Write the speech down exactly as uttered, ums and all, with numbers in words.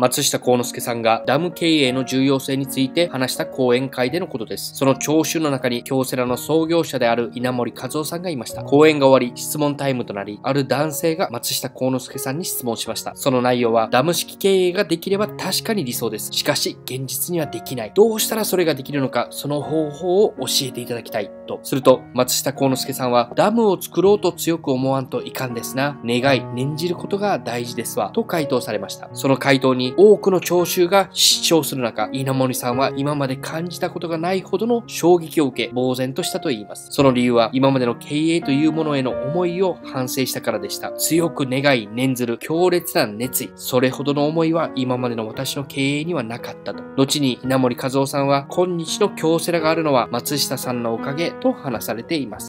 松下幸之助さんがダム経営の重要性について話した講演会でのことです。その聴衆の中に京セラの創業者である稲森和夫さんがいました。講演が終わり、質問タイムとなり、ある男性が松下幸之助さんに質問しました。その内容は、ダム式経営ができれば確かに理想です。しかし、現実にはできない。どうしたらそれができるのか、その方法を教えていただきたい。と。すると、松下幸之助さんは、ダムを作ろうと強く思わんといかんですな。願い、念じることが大事ですわ。と回答されました。その回答に多くの聴衆が失笑する中、稲森さんは今まで感じたことがないほどの衝撃を受け、呆然としたと言います。その理由は、今までの経営というものへの思いを反省したからでした。強く願い、念ずる強烈な熱意。それほどの思いは今までの私の経営にはなかったと。後に稲森和夫さんは、今日の京セラがあるのは松下さんのおかげと話されています。